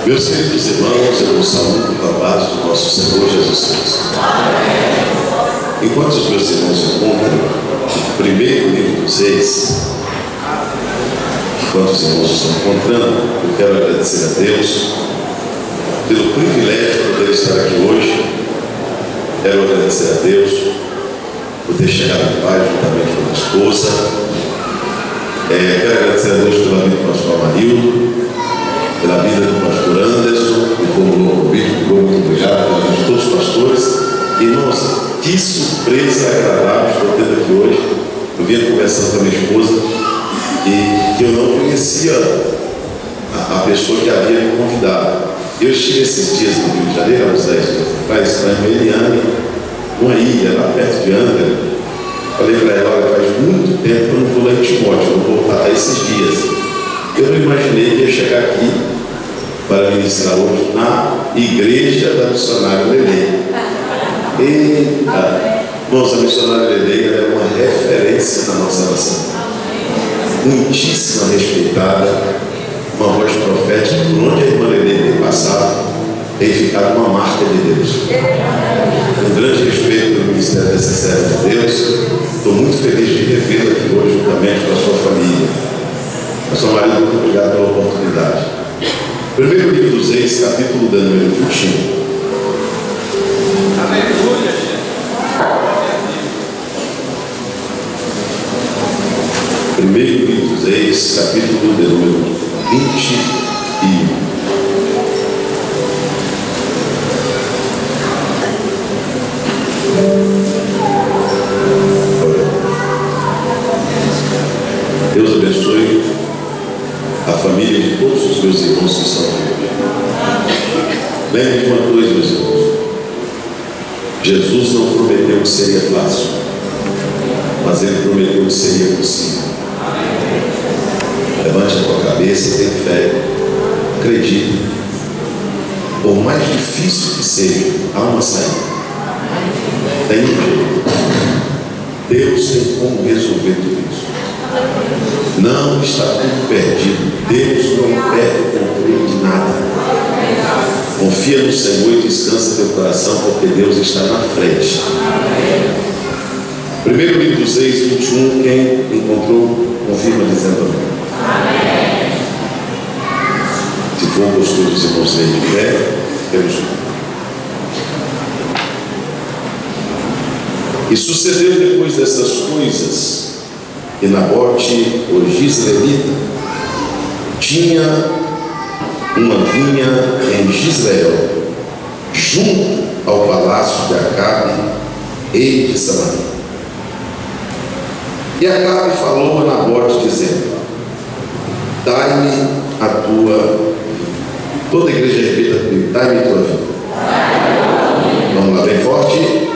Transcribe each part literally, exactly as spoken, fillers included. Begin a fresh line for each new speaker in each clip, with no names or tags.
Meus queridos irmãos, eu vos saúdo com a paz do nosso Senhor Jesus Cristo. Enquanto os meus irmãos encontram o primeiro livro dos Reis, enquanto os irmãos estão encontrando, eu quero agradecer a Deus pelo privilégio de poder estar aqui hoje. Quero agradecer a Deus por ter chegado em paz juntamente com a minha esposa. É, quero agradecer a Deus pela vida do pastor Amarildo, pela vida do pastor Anderson, que formulou o convite. Muito obrigado pela vida de todos os pastores. E nossa, que surpresa agradável estou tendo aqui hoje. Eu vinha conversando com a minha esposa e que eu não conhecia a, a pessoa que havia me convidado. Eu estive esses dias no Rio de Janeiro, há uns dez dias atrás, para Eliane, numa ilha lá perto de Angra. Falei para ela: olha, faz muito tempo que eu não vou lá em Timóteo, eu vou voltar esses dias. Eu não imaginei que ia chegar aqui para ministrar hoje na igreja da missionária Lelê. Eita! Nossa, a missionária Lelê é uma referência na nossa nação. Muitíssima respeitada, uma voz profética. Por onde a irmã Lelê tem passado, tem ficado uma marca de Deus. Um grande respeito pelo ministério dessa serva de Deus. Estou muito feliz de revê-la aqui hoje, juntamente com a sua família. Pastor Marido, muito obrigado pela oportunidade. Primeiro livro dos Reis, capítulo de número vinte e um.
Aleluia.
Primeiro livro dos Reis, capítulo de número vinte e um. Deus abençoe a família de todos os meus irmãos que estão aqui. Lembre de uma coisa, meus irmãos: Jesus não prometeu que seria fácil, mas Ele prometeu que seria possível. Levante a tua cabeça, tenha fé, acredite. Por mais difícil que seja, há uma saída. Tem um jeito. Deus tem como resolver tudo isso. Não está tudo perdido. Deus não perde o controle de nada. Confia no Senhor e descansa teu coração, porque Deus está na frente. Primeiro livro dos Reis, vinte e um. Quem encontrou, confirma dizendo amém. Se for gostoso dos irmãos de pé, temos. E sucedeu depois dessas coisas que Nabote, o Jizreelita, tinha uma vinha em Jizreel, junto ao palácio de Acabe, rei de Samaria. E Acabe falou a Nabote, dizendo: dai-me a tua. Toda a igreja repita comigo: dai-me a tua vida. Vamos lá, bem forte.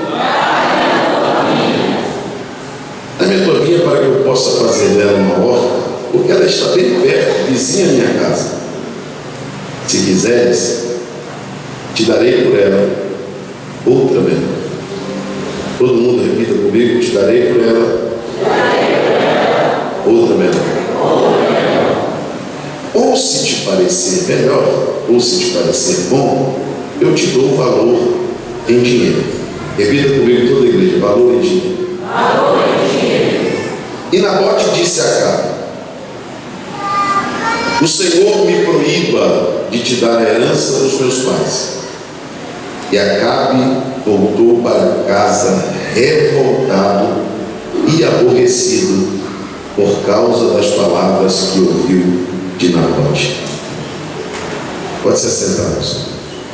Dai-me a tua vinha para que eu possa fazer dela uma horta, porque ela está bem perto, vizinha à minha casa. Se quiseres, te darei por ela outra melhor. Todo mundo repita comigo: te darei por ela outra melhor. Ou se te parecer melhor, ou se te parecer bom, eu te dou valor em dinheiro. Repita comigo, toda a igreja: valor em dinheiro. Valor em dinheiro. E Nabote disse a Acabe: o Senhor me proíba de te dar a herança dos meus pais. E Acabe voltou para casa revoltado e aborrecido por causa das palavras que ouviu de Nabote. Pode se assentar, senhor.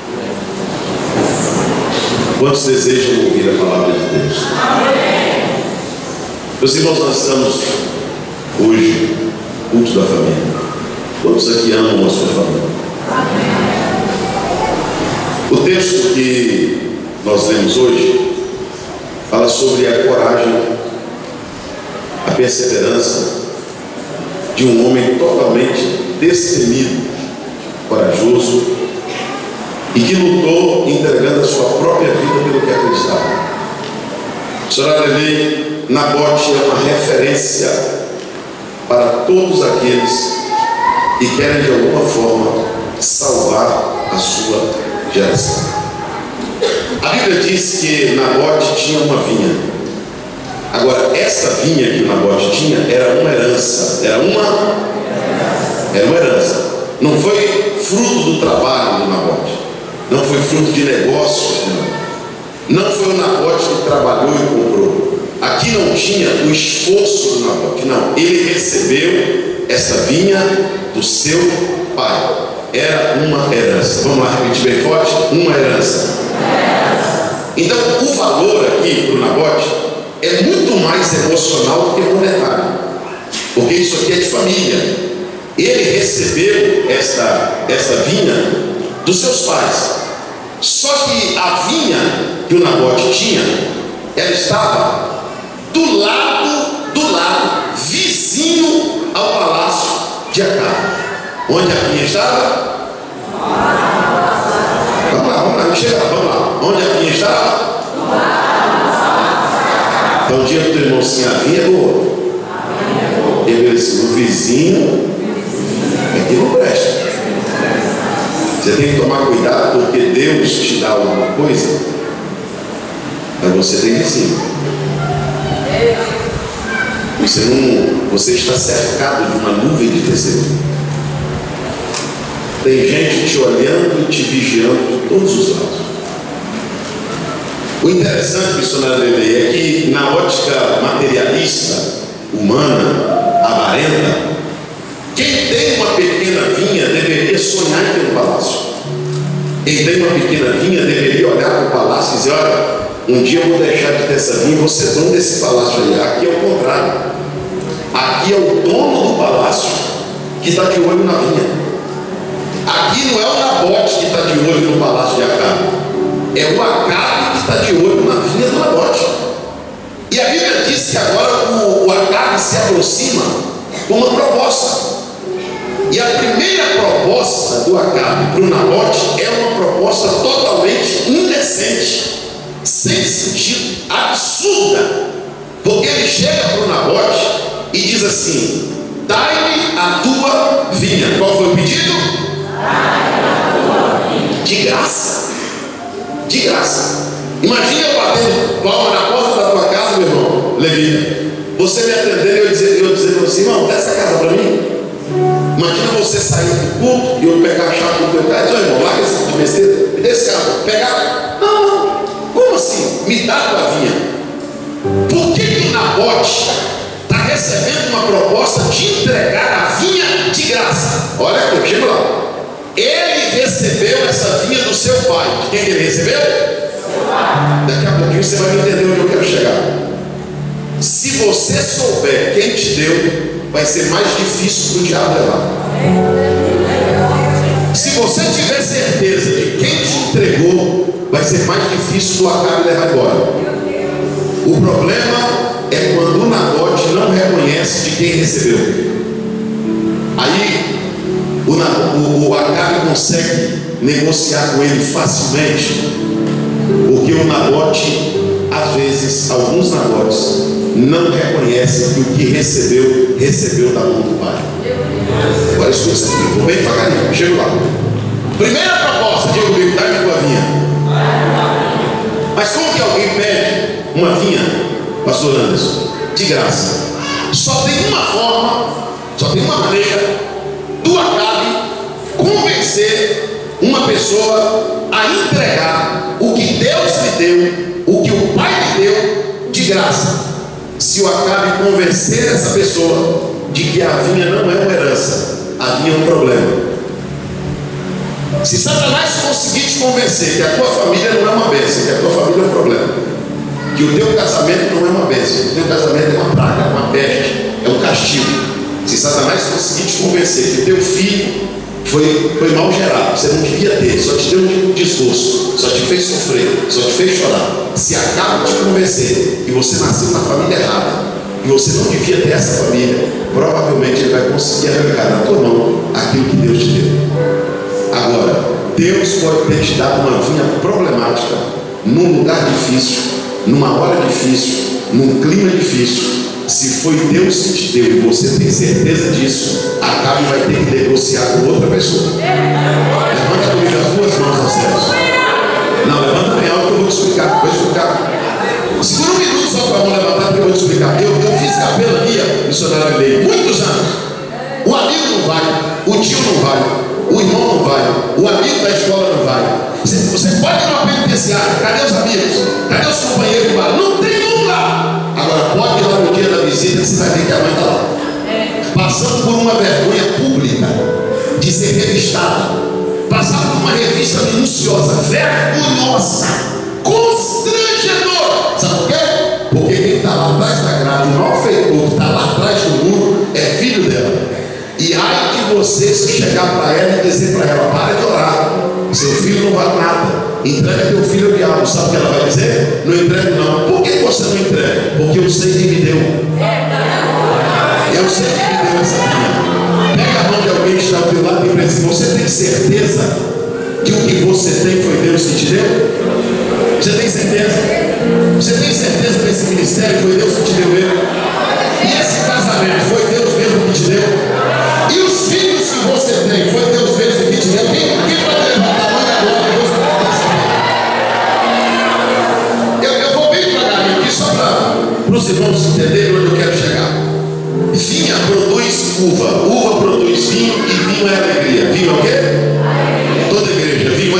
Quantos desejam ouvir a palavra de Deus? Amém. Meus irmãos, nós estamos hoje culto da família. Quantos aqui amam a sua família? Amém. O texto que nós lemos hoje fala sobre a coragem, a perseverança de um homem totalmente destemido, corajoso e que lutou entregando a sua própria vida pelo que acreditava. Senhora Lelê, Nabote é uma referência para todos aqueles que querem de alguma forma salvar a sua geração. A Bíblia diz que Nabote tinha uma vinha. Agora, essa vinha que Nabote tinha era uma herança. Era uma, era uma herança. Não foi fruto do trabalho do Nabote. Não foi fruto de negócios. Não, não foi o Nabote que trabalhou e comprou. Aqui não tinha o esforço do Nabote. Não, ele recebeu essa vinha do seu pai. Era uma herança. Vamos lá repetir bem forte: uma herança. Então o valor aqui para o Nabote é muito mais emocional do que monetário, porque isso aqui é de família. Ele recebeu esta, esta vinha dos seus pais. Só que a vinha que o Nabote tinha, ela estava do lado, do lado, vizinho ao palácio de Acabe. Onde a vinha estava? Vamos lá, vamos lá, chega, vamos lá. Onde a vinha estava? Então, o dia que o teu irmão assim, a vinha é boa. Ele disse: o vizinho é que não presta. Você tem que tomar cuidado, porque Deus te dá alguma coisa, mas você tem vizinho. Você não, você está cercado de uma nuvem de testemunho. Tem gente te olhando e te vigiando de todos os lados. O interessante, missionário Levei, é que na ótica materialista, humana, avarenta, quem tem uma pequena vinha deveria sonhar em ter um palácio. Quem tem uma pequena vinha deveria olhar para o palácio e dizer: olha, um dia eu vou deixar de ter essa vinha e vou ser dono desse palácio ali. Aqui é o contrário. Aqui é o dono do palácio que está de olho na vinha. Aqui não é o Nabote que está de olho no palácio de Acabe, é o Acabe que está de olho na vinha do Nabote. E a Bíblia diz que agora o, o Acabe se aproxima com uma proposta. E a primeira proposta do Acabe para o Nabote é uma proposta totalmente indecente, sem sentido, absurda. Porque ele chega para o Nabote e diz assim: dai-me a tua vinha. Qual foi o pedido? De graça. De graça. Imagina eu batendo palma na porta da tua casa, meu irmão Levi. Você me atendendo e eu dizendo, eu dizendo assim: irmão, dá essa casa para mim. Imagina você sair do culto e eu pegar a chave do teu carro e dizer: irmão, larga esse tipo de besteira, me dê esse carro. Pegar? Não, não. Como assim? Me dá a tua vinha. Por que que o Nabote está recebendo uma proposta de entregar a vinha de graça? Olha aqui, chega lá. Ele recebeu essa vinha do seu pai. De quem que ele recebeu? Seu pai. Daqui a pouquinho você vai entender onde eu quero chegar. Se você souber quem te deu, vai ser mais difícil para o diabo levar. Se você tiver certeza de quem te entregou, vai ser mais difícil do Acabe levar embora. O problema é quando o Nabote não reconhece de quem recebeu. Aí O, o, o Acabe consegue negociar com ele facilmente, porque o Nabote, às vezes, alguns Nabotes não reconhecem que o que recebeu, recebeu da mão do pai. Agora escuta isso aqui, vou bem devagarinho, chego lá. Primeira proposta: diga comigo, dá-me tua vinha. Mas como que alguém pede uma vinha, pastor Anderson? De graça. Só tem uma forma, só tem uma maneira do Acabe convencer uma pessoa a entregar o que Deus lhe deu, o que o pai lhe deu, de graça. Se o Acabe convencer essa pessoa de que a vinha não é uma herança, a vinha é um problema. Se Satanás conseguir te convencer que a tua família não é uma bênção, que a tua família é um problema, que o teu casamento não é uma bênção, o teu casamento é uma praga, é uma peste, é um castigo. Se Satanás conseguir te convencer que teu filho foi, foi mal gerado, você não devia ter, só te deu um desgosto, só te fez sofrer, só te fez chorar, se acaba de te convencer que você nasceu na família errada, que você não devia ter essa família, provavelmente ele vai conseguir arrancar na tua mão aquilo que Deus te deu. Agora, Deus pode ter te dado uma vinha problemática, num lugar difícil, numa hora difícil, num clima difícil, Se foi Deus que te deu e você tem certeza disso, Acabe vai ter que negociar com outra pessoa. Levanta comigo as duas mãos aos céus. Não, levanta bem alto que eu vou te explicar. Vou explicar. Segura um minuto só para a mão levantar, porque eu vou te explicar. Eu, eu fiz capelania, missionário Lei, muitos anos. O amigo não vai, o tio não vai, o irmão não vai, o amigo da escola não vai. Você, você pode ir numa penitenciária, cadê os amigos? Cadê os companheiros do bar? Não tem um lá. Agora pode ir lá no dia da visita que você vai ver que a mãe está lá. Passando por uma vergonha pública de ser revistada, passando por uma revista minuciosa, vergonhosa, constrangedora. Sabe por quê? Porque quem está lá atrás da grade, o malfeitor que está lá atrás do muro, é filho dela. E ai de você se chegar para ela e dizer para ela: para de orar, seu filho não vale nada, entrega teu filho ao diabo. Sabe o que ela vai dizer? Não entrego não. Por que você não entrega? Porque eu sei quem me deu. Eu sei quem me deu essa vida. Pega a mão de alguém que está ao teu lado e diz assim: você tem certeza que o que você tem foi Deus que te deu? Você tem certeza? Você tem certeza que esse ministério foi Deus que te deu ele? E esse casamento foi Deus mesmo que te deu? E os filhos que você tem, foi Deus mesmo que te deu? Quem, quem pode levantar a mão agora? Deus pode eu, eu vou bem devagarinho aqui, só para os irmãos entenderem onde eu quero chegar. Vinha produz uva, uva produz vinho, e vinho é alegria. Vinho é o quê? Toda igreja, vinho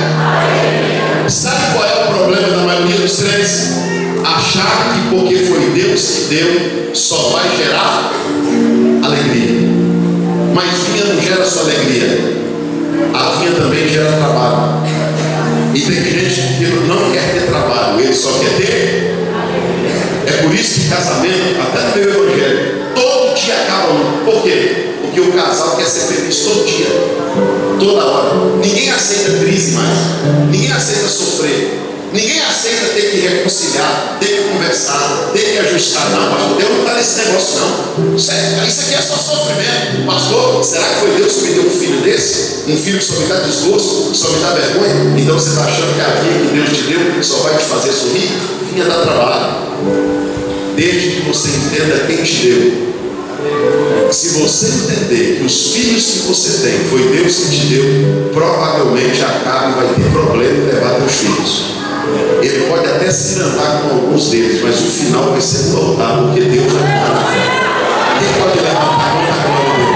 é? Sabe qual é o problema da maioria dos crentes? Achar que porque foi Deus que deu, só vai gerar alegria. Mas vinha não gera só alegria, a vinha também gera trabalho. E tem gente que não quer ter trabalho, ele só quer ter. É por isso que casamento, até no meu evangelho, todo dia acaba um. Por quê? Porque o casal quer ser feliz todo dia, toda hora. Ninguém aceita crise mais, ninguém aceita sofrer, ninguém aceita ter que reconciliar, ter que conversar, ter que ajustar. Não, pastor, Deus não está nesse negócio não. Isso, é, isso aqui é só sofrimento. Pastor, será que foi Deus que me deu um filho desse? Um filho que só me dá desgosto, que só me dá vergonha? Então você está achando que a vinha que Deus te deu só vai te fazer sorrir? Vinha dar trabalho. Desde que você entenda quem te deu. Se você entender que os filhos que você tem foi Deus que te deu, provavelmente Acabe vai ter problema em levar teus filhos. Ele pode até se andar com alguns deles, mas o final vai ser no altar, porque Deus vai estar na frente. Quem pode levantar a mão na glória de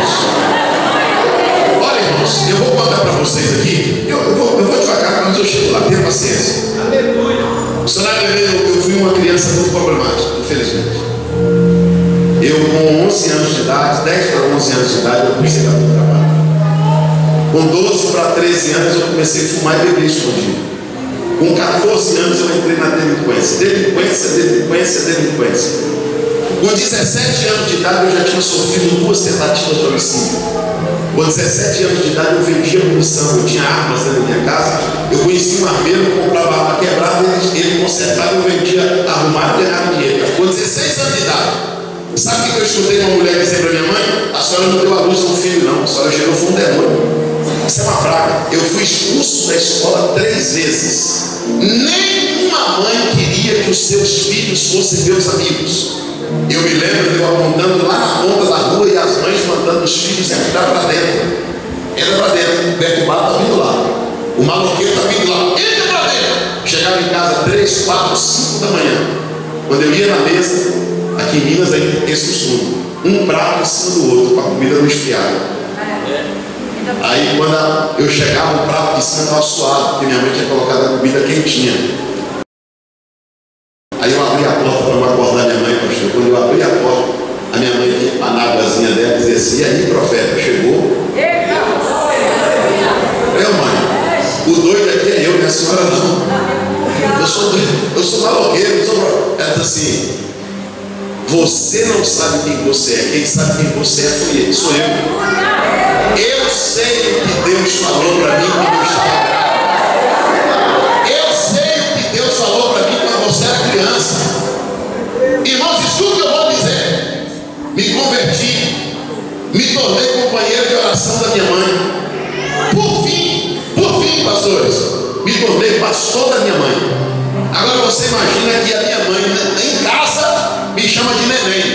Deus? Olha, irmãos, eu vou contar para vocês aqui. Eu, eu, vou, eu vou devagar, mas eu chego lá. Tenha paciência. O cenário eu, eu fui uma criança muito problemática, infelizmente. Eu, com onze anos de idade, dez para onze anos de idade, eu comecei a dar muito trabalho. Com doze para treze anos, eu comecei a fumar e beber escondido. Com quatorze anos, eu entrei na delinquência. Delinquência, delinquência, delinquência. Com dezessete anos de idade, eu já tinha sofrido duas tentativas de homicídio. Com dezessete anos de idade, eu vendia munição, eu tinha armas dentro da minha casa. Eu conhecia um armeiro, eu comprava arma quebrada, ele, ele consertava, eu vendia arrumado e ganhava dinheiro. Com dezesseis anos de idade, sabe o que eu escutei uma mulher dizer para minha mãe? A senhora não deu a luz a um filho não, a senhora gerou um demônio. Isso é uma praga. Eu fui expulso da escola três vezes. Nenhuma mãe queria que os seus filhos fossem meus amigos. Eu me lembro de eu apontando lá na ponta da rua e as mães mandando os filhos entrar para dentro. Entra para dentro, o perturbado está vindo lá, o maloqueiro está vindo lá, entra para dentro. Chegava em casa três, quatro, cinco da manhã. Quando eu ia na mesa, aqui em Minas ainda tem esse costume, um prato em cima do outro, para a comida não esfriar. Aí quando eu chegava, o prato de cima estava suado, porque minha mãe tinha colocado a comida quentinha. Aí eu abri a porta para não acordar minha mãe, pastor. Quando eu abri a porta, a minha mãe tinha a náguazinha dela e dizia assim: e aí, profeta, chegou? Eu, mãe, o doido aqui é eu, não é a senhora não. Eu sou doido, eu sou maloqueiro, eu sou... Ela disse assim: você não sabe quem você é, quem sabe quem você é foi ele, sou eu. Eu sei o que Deus falou para mim quando eu estava grávida. Eu sei o que Deus falou para mim quando você era criança. Irmãos, escuta o que eu vou dizer. Me converti, me tornei companheiro de oração da minha mãe. Por fim, por fim, pastores, me tornei pastor da minha mãe. Agora você imagina que a minha mãe em casa me chama de neném.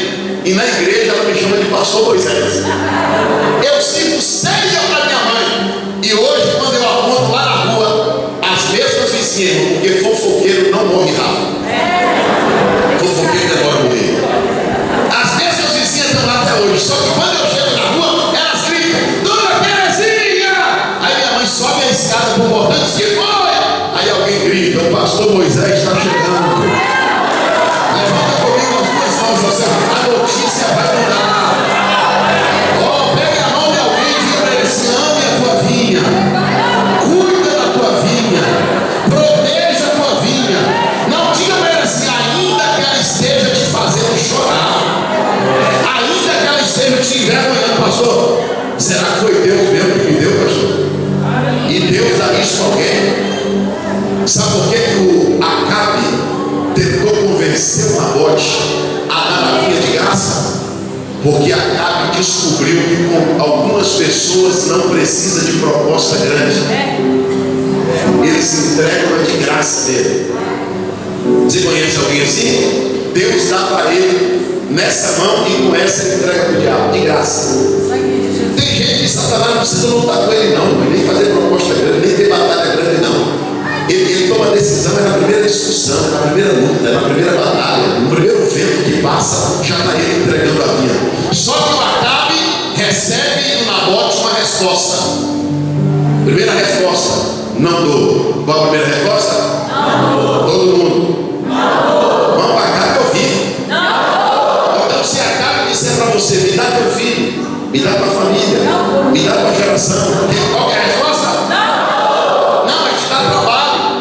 e na igreja ela me chama de pastor Moisés. Eu sirvo séria para minha mãe. E hoje, quando eu aponto lá na rua, as mesmas vizinhas, porque fofoqueiro não morre rápido. Fofoqueiro demora a morrer. As mesmas vizinhas estão lá até hoje. Só que quando eu chego na rua, elas gritam: Dona Terezinha! Aí minha mãe sobe a escada por portão e diz: que foi? Aí alguém grita: o pastor Moisés está chegando. Levanta comigo as duas mãos, você, a notícia vai mudar. Oh, pegue a mão de alguém e diga para ele: se ame a tua vinha, cuida da tua vinha, proteja a tua vinha. Não diga para ele assim: ainda que ela esteja te fazendo chorar, ainda que ela esteja te envergonhando. Pastor, será que foi Deus mesmo que me deu, pastor? E Deus dá isso a alguém? Sabe por que que o Acabe tentou convencer o Nabote a dar a vinha de graça? Porque Acabe descobriu que com algumas pessoas não precisa de proposta grande. Eles entregam de graça dele. Você conhece alguém assim? Deus dá para ele nessa mão e com essa ele entrega para o diabo de graça. Tem gente que Satanás não precisa lutar com ele não, nem fazer proposta grande, nem ter batalha grande não. Ele, ele toma a decisão, é na primeira discussão, é na primeira luta, é na primeira batalha, no primeiro vento que passa, já está ele entregando a vinha. Só que o Acabe recebe do Nabote uma resposta. Primeira resposta: não dou. Qual a primeira resposta? Não dou. Todo mundo? Não dou. Vamos para cá que eu vi. Não dou. Então, se Acabe disser para você: me dá teu filho, me dá tua família, não, me dá tua geração, qual é a resposta? Não. Não, mas te dá trabalho.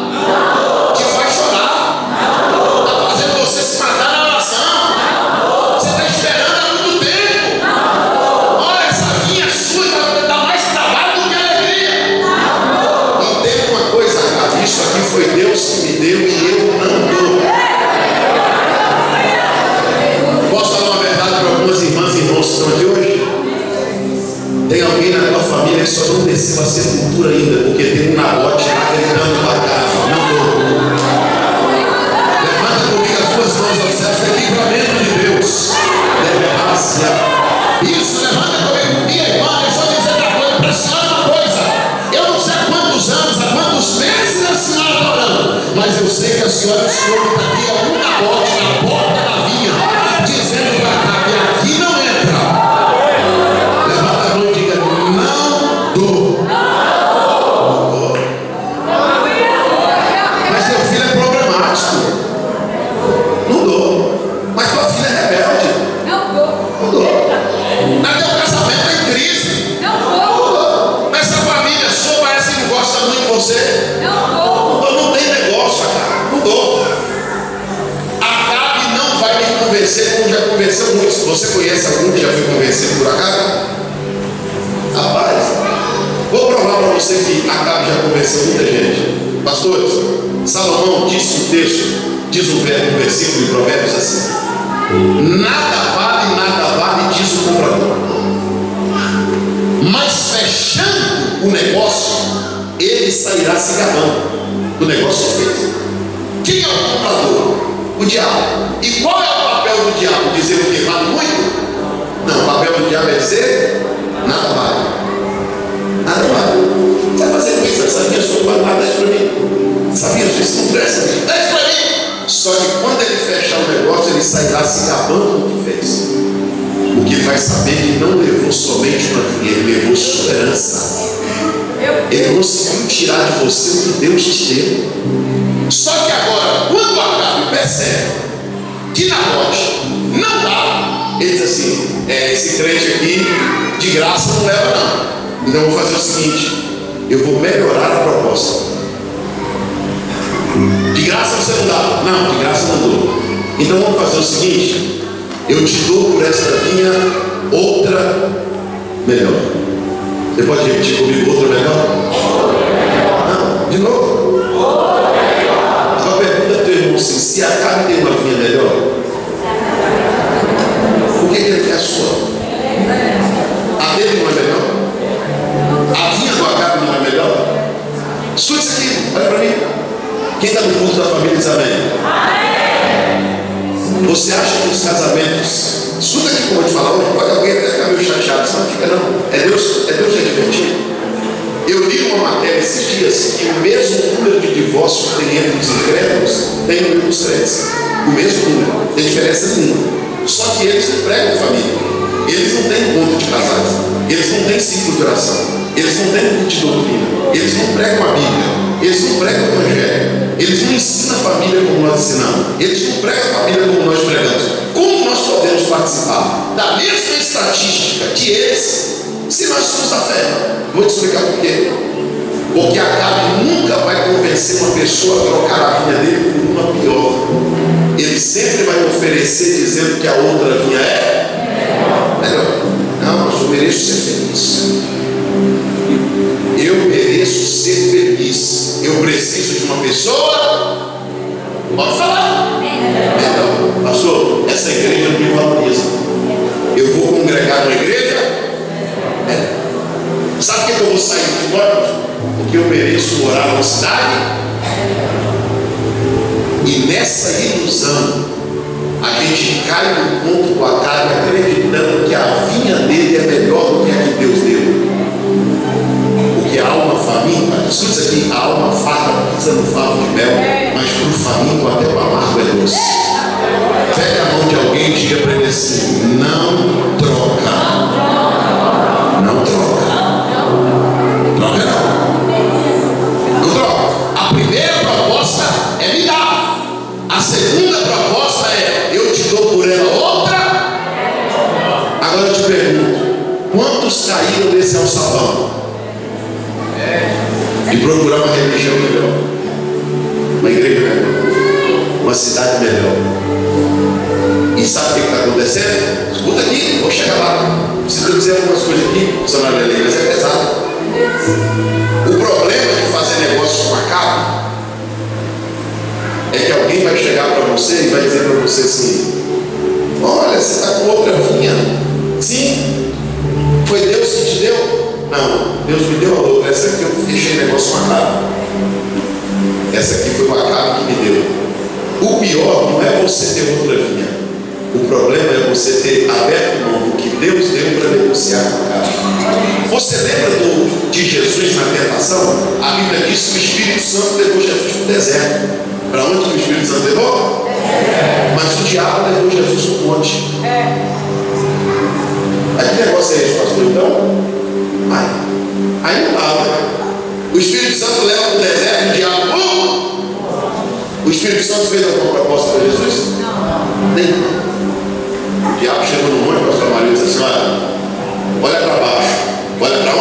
Foi Deus que me deu e eu não dou. Posso falar uma verdade para algumas irmãs e irmãos que estão aqui hoje? Tem alguém na tua família que só não desceu a sepultura ainda, porque tem um Nabote lá gritando para cá: não dou. Levanta comigo as duas mãos ao céu, é livramento de Deus. Isso, levanta comigo. Minha irmã, deixa eu dizer uma coisa para a senhora, uma coisa. Eu não sei há quantos anos, há quantos meses a senhora está orando, mas eu sei que a senhora, o senhor está aqui, é um Nabote na porta da vinha, dizendo para cá: e aqui não entra. Levanta a mão e diga: não dou. Não dou. Mas teu filho é problemático. Não dou. Mas tua filha é rebelde. Não dou. Não dou. Mas teu casamento é em crise. Não dou. Mas essa família sua parece que não gosta muito de você. Não dou. Não tem negócio, cara. Não dou. Acabe não vai me convencer como já convenceu muitos. Você conhece algum que já foi convencido por Acabe? Rapaz, vou provar para você que Acabe já convenceu muita gente. Pastores, Salomão disse um texto, diz um versículo em Provérbios assim: nada vale, nada vale, diz o comprador, mas fechando o negócio, ele sairá se gabando do negócio feito. Quem é o comprador? O diabo. E qual é o papel do diabo? Dizer o que vale muito? Não, o papel do diabo é dizer: nada vale. Nada vale. Você vai fazer com isso? Essa minha sua não vale, dá isso para mim. Sabia? Isso não presta. Dá isso para mim. Só que quando ele fechar o negócio, ele sairá se gabando do que fez. Porque ele vai saber que não levou somente uma vinha, ele levou sua herança. Ele conseguiu tirar de você o que Deus te deu. Só que agora, quando o Acabe percebe que Nabote não dá, ele diz assim: é, esse crente aqui de graça não leva não. Então eu vou fazer o seguinte: eu vou melhorar a proposta. De graça você não dá? Não, de graça não dou. Então vamos fazer o seguinte: eu te dou por esta vinha outra melhor. Você pode repetir comigo: outra melhor? Não, de novo. Uma pergunta ao teu irmão assim: se Acabe tem uma vinha melhor, por que ele quer a sua? A dele não é melhor? A vinha do Acabe não é melhor? Escute isso aqui, olha para mim. Quem está no culto da família diz amém. Você acha que os casamentos, escuta aqui É Deus, é Deus é divertido. Eu li uma matéria esses dias que o mesmo número de divórcios que tem entre os incrédulos tem no meio dos crentes. O mesmo número, não tem diferença nenhuma. Só que eles não pregam família, eles não têm encontro de casais, eles não têm ciclo de oração, eles não têm culto de doutrina, eles não pregam a Bíblia, eles não pregam o Evangelho, eles não ensinam a família como nós ensinamos, eles não pregam a família como nós pregamos. Como nós podemos participar da mesma estatística que eles, se nós somos da fé? Vou te explicar por quê. Porque Acabe nunca vai convencer uma pessoa a trocar a vinha dele por uma pior. Ele sempre vai oferecer dizendo que a outra vinha é melhor. Não, mas eu mereço ser feliz. Eu mereço ser feliz. Eu preciso de uma pessoa. Pode falar. Melhor. Pastor, essa igreja não me valoriza. Eu vou congregar numa igreja. É. Sabe por que eu vou sair de fora? Porque eu mereço morar numa cidade. E nessa ilusão a gente cai no conto do Acabe, acreditando que a vinha dele é melhor do que a que Deus deu. Porque a alma faminta, escuta isso aqui, a alma farta precisa no favo de mel, mas para o faminto até o amargo é doce. Pega a mão de alguém e diga para ele assim: não troca. Não troca. Troca não. Não troca. A primeira proposta é me dar. A segunda proposta é: eu te dou por ela outra. Agora eu te pergunto: quantos caíram desse alçapão e procurar uma religião melhor, uma igreja melhor, uma cidade melhor? E sabe o que está acontecendo? Escuta aqui, vou chegar lá. Preciso dizer algumas coisas aqui, o cenário da igreja é pesado. O problema de fazer negócio com a Acabe é que alguém vai chegar para você e vai dizer para você assim: olha, você está com outra vinha. Sim, foi Deus que te deu? Não, Deus me deu a outra. Essa aqui eu fechei negócio com a Acabe. Essa aqui foi o Acabe que me deu. O pior não é você ter outra vinha. O problema é você ter aberto mão do que Deus deu para negociar com a Acabe. Você lembra do, de Jesus na tentação? A Bíblia diz que o Espírito Santo levou Jesus para o deserto. Para onde que o Espírito Santo levou? Mas o diabo levou Jesus para o monte. Aí que negócio é esse, pastor? Então, aí, aí não dá, né? O Espírito Santo leva para o deserto, o diabo. Uh! O Espírito Santo fez alguma proposta para Jesus? Não. Nem. O diabo chegou no monte, o pastor Maria disse assim: olha, olha para baixo. Olha para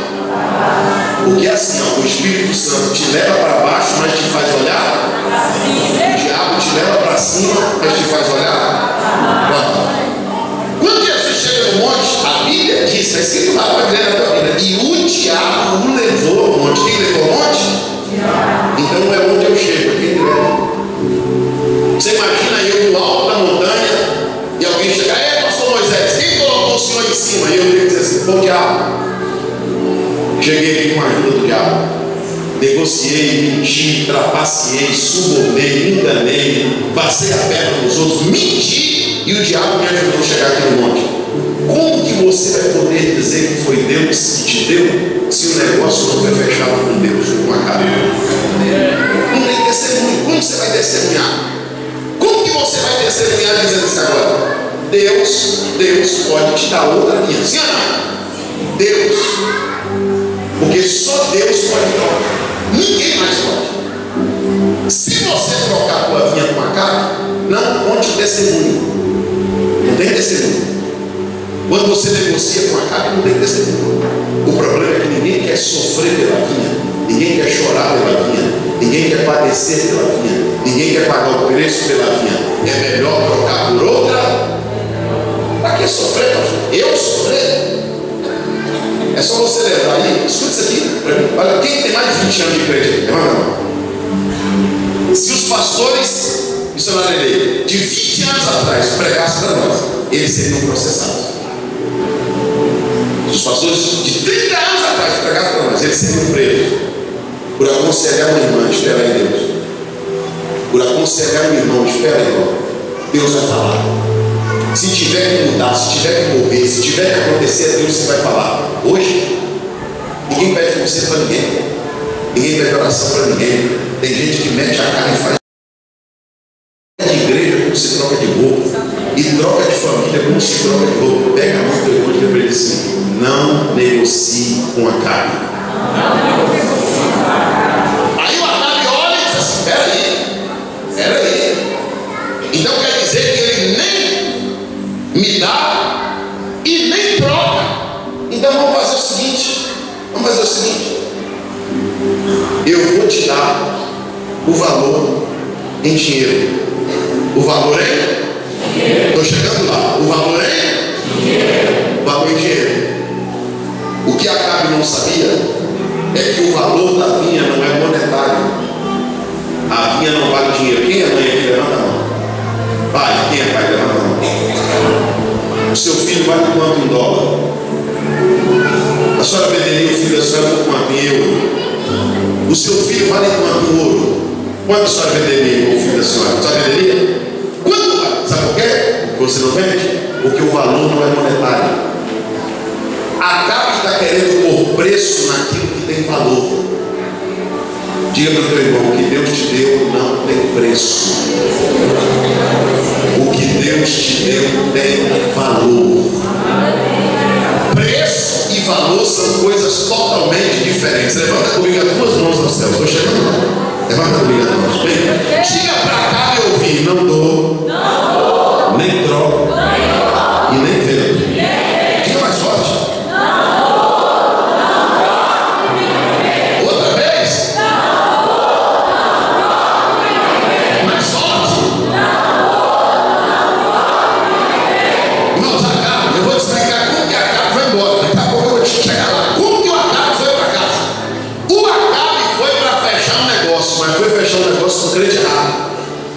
onde? Porque assim, ó, o Espírito Santo te leva para baixo, mas te faz olhar. O diabo te leva para cima, mas te faz olhar. Quando Jesus chega no monte, a Bíblia diz, está escrito lá para ler na tua Bíblia, e o diabo o levou ao monte. Quem levou ao monte? Então não é onde eu chego, é quem me leva. Você imagina eu no alto da montanha e alguém chegar: é, pastor Moisés, quem colocou o senhor em cima? E eu tenho que dizer assim: foi o diabo. Cheguei aqui com a ajuda do diabo. Negociei, menti, trapaceei, subornei, me enganei, passei a perna nos outros, menti, e o diabo me ajudou a chegar aqui no monte. Como que você vai poder dizer que foi Deus que te deu, se o negócio não foi fechado com Deus, com a cara? Não tem testemunho. Como você vai testemunhar? Como que você vai testemunhar dizendo isso agora? Deus, Deus pode te dar outra vinha. Sim ou não? Deus. Porque só Deus pode trocar. Ninguém mais pode. Se você trocar a tua vinha com a cara, não conte testemunho. Não tem testemunho. Quando você negocia com a cara, não tem testemunho. O problema é que ninguém quer sofrer pela vinha. Ninguém quer chorar pela vinha. Ninguém quer padecer pela vinha. Ninguém quer pagar o preço pela vinha. É melhor trocar por outra. Para que sofrer, pastor? Eu sofrer? É só você lembrar aí. Escuta isso aqui para mim. Olha, quem tem mais de vinte anos de igreja? Levanta a mão. Se os pastores, missionário dele, de vinte anos atrás pregassem para nós, eles seriam processados. Se os pastores de trinta anos atrás pregassem para nós, eles seriam presos por aconselhar uma irmã: espera em Deus. Por aconselhar um irmão: espera, irmão. Deus vai falar. Se tiver que mudar, se tiver que morrer, se tiver que acontecer, Deus você vai falar. Hoje, ninguém pede conselho para ninguém. Ninguém pede oração para ninguém. Tem gente que mete a cara e faz de igreja como se troca de roupa. E troca de família como se troca de roupa. Pega a mão do irmão e lembra ele assim: não negocie com a carne. Aí o Acabe olha e diz assim: peraí, peraí. Então quer dizer que ele nem me dá e nem troca. Então vamos fazer o seguinte: vamos fazer o seguinte. Eu vou te dar o valor em dinheiro. O valor em? Estou chegando lá. O valor em? Dinheiro. O valor em dinheiro. O que Acabe não sabia é que o valor da vinha não é monetário. A vinha não vale dinheiro. Quem é mãe aqui? Levanta a mão. Pai, quem é pai? Levanta a mão. O seu filho vale quanto em dólar? A senhora venderia o filho da senhora por quanto em euro? O seu filho vale quanto em ouro? Quanto a senhora venderia o filho da senhora? A senhora venderia? Quanto vale? Sabe por quê? Porque você não vende? Porque o valor não é monetário. Acabe está querendo pôr preço naquilo que tem valor. Diga para o teu irmão: o que Deus te deu não tem preço. O que Deus te deu tem valor. Preço e valor são coisas totalmente diferentes. Levanta comigo as duas mãos ao céu. Estou chegando lá. Levanta comigo as mãos. Bem, diga para cá e ouvir: não dou, não, nem troco, não, e nem vendo. Diga mais forte. Outra vez. Mais forte. Irmãos, Acabe, eu vou te explicar como que Acabe foi embora. Daqui a pouco eu vou te chegar lá. Como que o Acabe foi para casa? O Acabe foi para fechar um negócio, mas foi fechar um negócio com crente errado.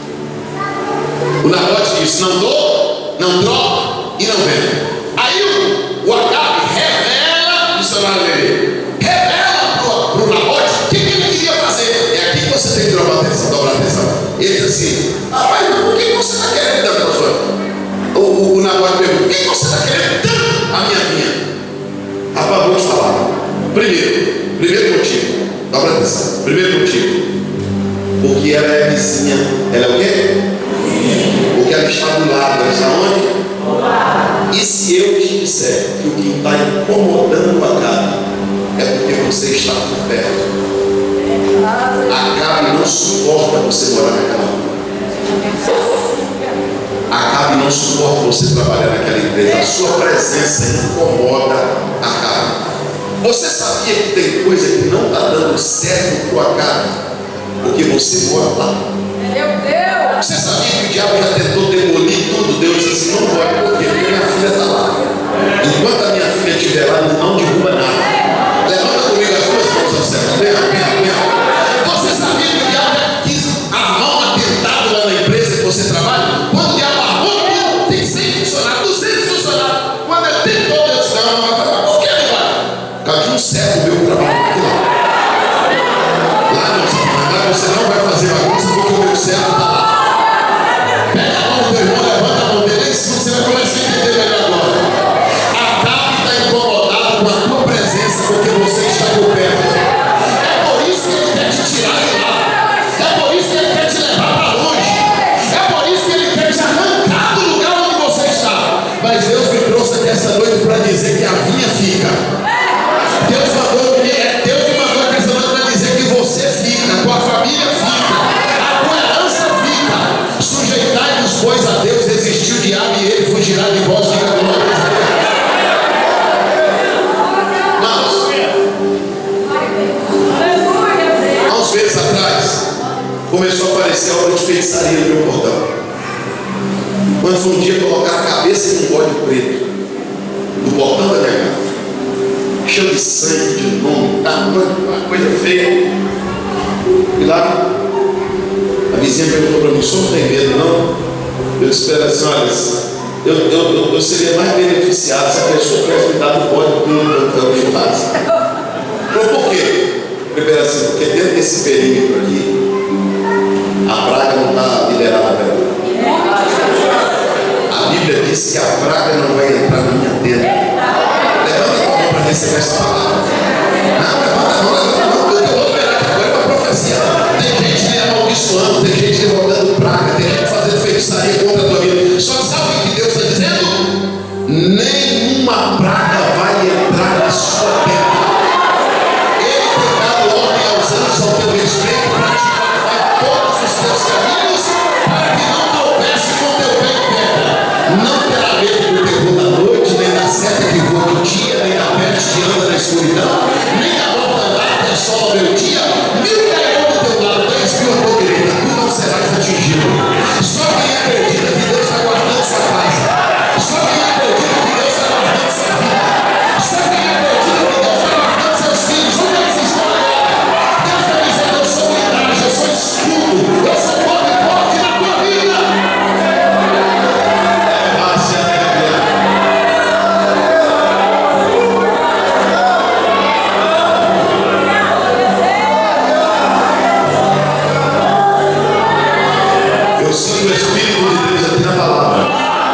O Nabote disse: não dou, não troco e não vendo. Aí o, o Acabe revela, missionário dele, revela para o Nabote o que, que ele queria fazer. É aqui que você tem que dobrar atenção, dobrar atenção. Ele diz assim: rapaz, por que você está querendo tanto, pastor? O, o, o Nabote pergunta: por que você está querendo tanto a minha vinha? Rapaz, vou te falar. Primeiro, primeiro motivo, dobra atenção. Primeiro motivo, porque ela é vizinha. Ela é o quê? Porque ela está do lado. Ela está onde? E se eu te disser que o que está incomodando a Acabe é porque você está por perto? Acabe não suporta você morar naquela rua. Acabe não suporta você trabalhar naquela empresa. A sua presença incomoda Acabe. Você sabia que tem coisa que não está dando certo para o Acabe porque você mora lá? Meu Deus! Você sabia que o diabo já tentou demolir tudo? Deus disse assim: não pode, porque minha filha está lá. Enquanto a minha filha estiver lá, não derruba nada. Levanta comigo as duas mãos ao céu. Vem, vem, vem. Você sabia que o diabo já quis armar um atentado lá na empresa que você trabalha? Quando o diabo armou tudo, tem cem funcionários, duzentos funcionários. Quando ele tentou, Deus disse: não, não vai falar. Por que ele vai? Por causa de um servo meu que trabalha aqui lá. Lá não, lá você não vai fazer bagunça porque o meu servo está lá. Pega a mão do teu irmão, levanta a mão dele, você vai começar a entender melhor agora. Acabe está incomodado com a tua presença porque você está por perto. É por isso que ele quer te tirar de lá. É por isso que ele quer te levar para longe. É por isso que ele quer te arrancar do lugar onde você está. Mas Deus me trouxe aqui essa noite para dizer que a vinha fica. Deus mandou, Deus me mandou aqui essa noite para dizer que você fica, a tua família fica, a tua herança fica. Sujeitai-vos, pois, a Deus, resistiu o diabo e ele fugirá de vós. Diga glória. Há uns meses atrás começou a aparecer a obra de feitiçaria no meu portão. Quando foi um dia colocar a cabeça em um bode preto no portão da minha casa, cheio de sangue, de nome, tá, uma coisa feia. E lá a vizinha perguntou para mim: o senhor não tem medo não? Eu disse para ela assim: olha, eu, eu, eu, eu seria mais beneficiado se a pessoa tivesse me dado o bode para o churrasco. Mas por quê? Primeiro assim, porque dentro desse perímetro aqui a praga não está liberada pela. A Bíblia disse que a praga não vai entrar na minha tenda. Levanta a mão para receber essa palavra. Não, levanta a mão, levanta a mão. Eu vou liberar aqui agora uma profecia. Tem gente me amaldiçoando, tem gente derrotando praga, tem gente fazendo feitiçaria contra a tua vida. Só sabe o que Deus está dizendo? Nenhuma praga vai entrar na sua tenda. Ele tem dado ordem aos anjos ao teu respeito para te guardar todos os teus caminhos, para que não tropece com teu pé em pedra. Não terá medo do terror da noite, nem da seta que voa no dia, nem da peste que anda na escuridão, nem da mortandade que assola o meu dia. Mil cairão do teu lado, dez mil à tua direita, tu não serás atingido. Só quem acredita que Deus está guardando sua casa, só quem acredita que Deus está guardando sua vida, só quem acredita que Deus está guardando seus filhos, onde eles estão agora? Deus está dizendo: eu sou blindagem, eu sou escudo, eu sou porta forte na tua vida. Eu sinto o Espírito de Deus aqui na palavra.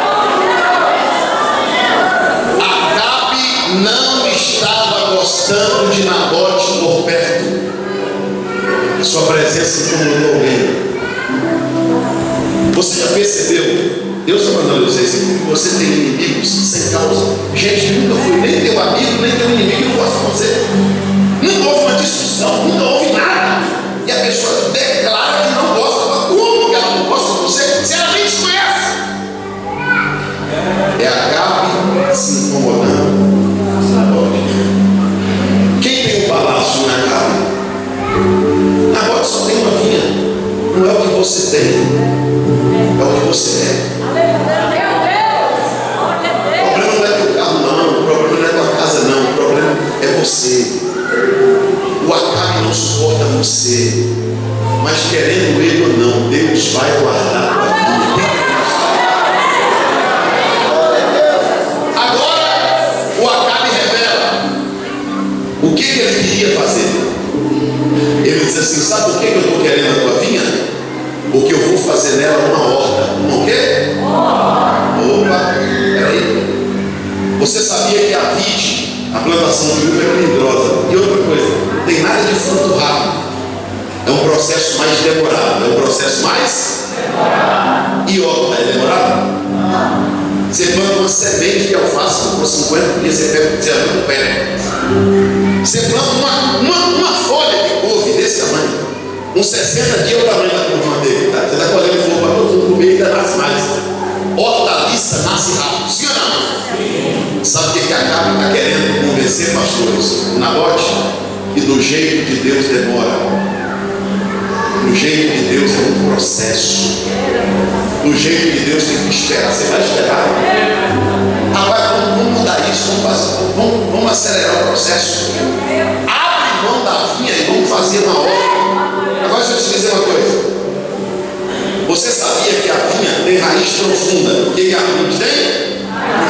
Acabe não estava gostando de Nabote por perto. Sua presença incomodou alguém. Você já percebeu? Deus está mandando dizer assim: que você tem inimigos sem causa. Gente que nunca foi nem teu amigo, nem teu inimigo, não gosta de você. Nunca houve uma discussão, nunca houve nada. E a pessoa declara que não gosta. Como que ela não gosta de você? Se ela nem te conhece. É Acabe se incomodando. Quem tem um palácio em Acabe? Nabote só tem uma vinha. Não é o que você tem, é o que você é. O problema não é teu carro, não. O problema não é tua casa, não. O problema é você. O Acabe não suporta você, mas querendo ele ou não, Deus vai guardar a tua vida. Agora o Acabe revela o que, que ele queria fazer. Ele diz assim: sabe o que, que eu estou querendo a tua vinha? O que eu vou fazer nela é uma horta. Uma o quê? Opa, peraí. Você sabia que a vide, a plantação de uva é melindrosa? E outra coisa, não tem nada de fruto rápido. É um processo mais demorado. É um processo mais demorado. E horta é demorado? Você planta uma semente de alface por cinquenta dias, você pega você arranca o pé. Você planta uma, uma, uma folha de couve desse tamanho. Com sessenta dias é o tamanho da curva dele. Tá? Você está colhendo fogo para todo mundo comer e ainda nasce mais. Hortaliça nasce rápido. Sim ou não? Sabe o que, que Acabe está querendo convencer pastores? Nabote, que do jeito de Deus demora. Do jeito de Deus é um processo. Do jeito de Deus tem que esperar. Você vai esperar. Rapaz, vamos, vamos mudar isso. Vamos, fazer, vamos, vamos acelerar o processo. Abre mão da vinha e vamos fazer uma obra. Agora deixa eu te dizer uma coisa. Você sabia que a vinha tem raiz profunda? O que, que a vinha tem?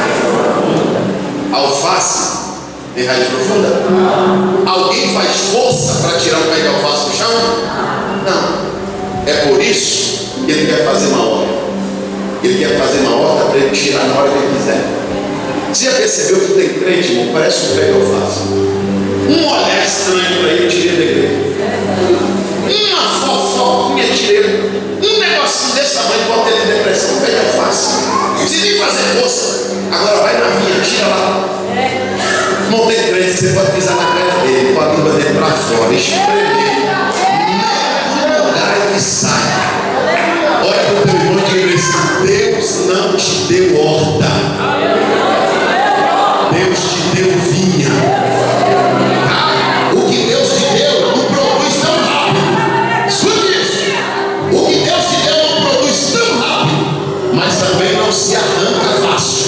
Alface tem raiz profunda? Alguém faz força para tirar um pé de alface do chão? Não. É por isso que ele quer fazer uma horta. Ele quer fazer uma horta para ele tirar na hora que ele quiser. Você já percebeu que tem crente, irmão? Parece um pé de alface. Um olhar estranho para ele, tira da igreja. Uma fofoquinha, tira. Um negocinho desse tamanho bota ele em depressão, pé de alface. Não precisa nem fazer força. Agora vai na vinha, tira lá. Não tem crente, você pode pisar na perna dele, com a língua dele para fora, espremer. Nem lugar que sai. Olha para o teu irmão e diga assim: Deus não te deu horta, Deus te deu vinha. Tá? O que Deus te deu não produz tão rápido. Escute isso. O que Deus te deu não produz tão rápido, mas também não se arranca fácil.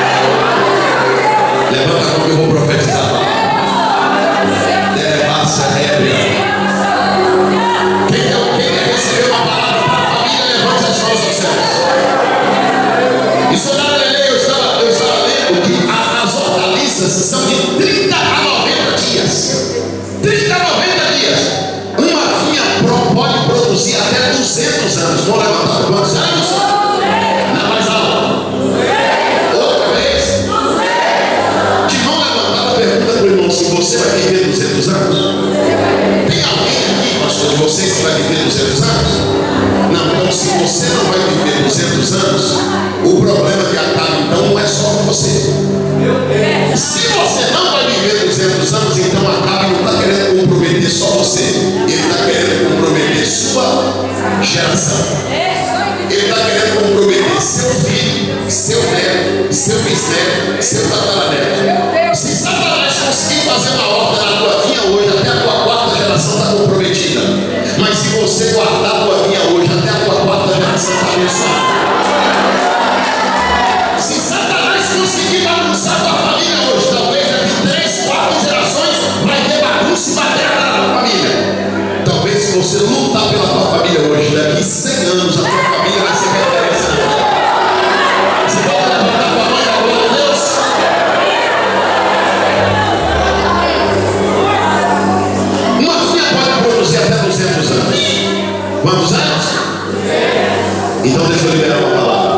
Levanta a mão que eu vou profetizar. Levanta-se a rébria. Quem quer, quem quer receber uma palavra para a família, levante as mãos aos céus. Isso é eu estava, eu estava lendo que as hortaliças são de trinta a noventa dias. trinta a noventa dias. Uma vinha pode produzir até duzentos anos. Vamos levantar quantos anos? Não, mais alto. vai viver duzentos anos? Tem alguém aqui, pastor, de vocês que vai viver duzentos anos? Não, então se você não vai viver duzentos anos, o problema que acaba então não é só com você. Se você não vai viver duzentos anos, então acaba não está querendo comprometer só você. Ele está querendo comprometer sua geração. Ele está querendo comprometer seu filho, seu neto, seu bisneto, seu tataraneto. Se Satanás conseguir fazer uma ordem na tua vinha hoje, até a tua quarta geração está comprometida. Mas se você guardar a tua vinha hoje, até a tua quarta geração está abençoada. Se Satanás conseguir bagunçar a tua família hoje, talvez daqui três, quatro gerações vai ter bagunça e baterra na família. Talvez se você lutar pela tua família hoje, daqui cem anos a tua família vai ser referência. Você pode levantar a tua mãe da glória de Deus? Uma vinha pode produzir até duzentos anos. Quantos anos? Então deixa eu liberar uma palavra.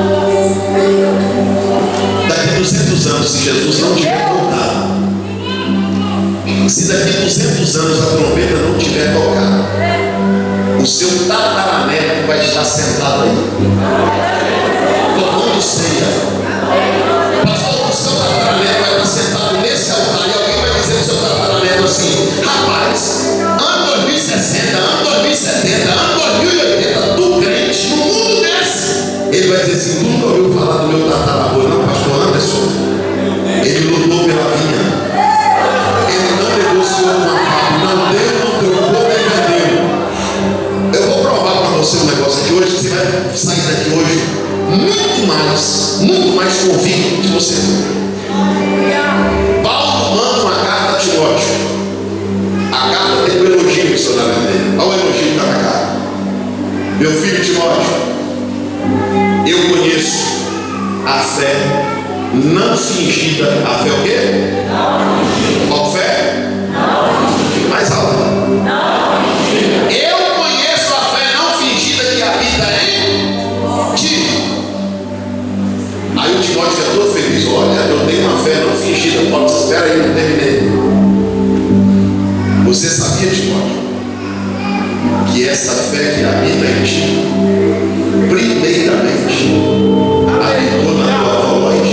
Daqui duzentos anos, se Jesus não tiver voltado, se daqui duzentos anos a trombeta não tiver tocado, o seu tataraneto vai estar sentado aí, tomando ceia. Pastor, o seu tataraneto vai estar sentado nesse altar e alguém vai dizer ao seu tataraneto assim: rapaz, ano dois mil e sessenta, ano dois mil e setenta, ano dois mil e oitenta, tu crente no mundo desse. Ele vai dizer assim: tu nunca ouviu falar do meu tataravô? Não, pastor Anderson, ele lutou pela vinha. Ele não negociou com a carne, não deu, não trocou, nem vendeu. Eu vou provar para você um negócio aqui hoje, que você vai sair daqui hoje muito mais, muito mais convicto que você. Paulo manda uma carta a Timóteo. A carta tem um elogio missionário dele. Olha o elogio que está na carta. Meu filho Timóteo, eu conheço a fé não fingida. A fé o quê? Qual fé? Mais alta. Eu conheço a fé não fingida que habita em ti. Aí o Timóteo fica todo feliz. Olha, eu tenho uma fé não fingida. Paulo diz: espera aí, não terminei. Você sabia, Timóteo, que essa fé que habita em ti, primeiramente, habitou na tua voz?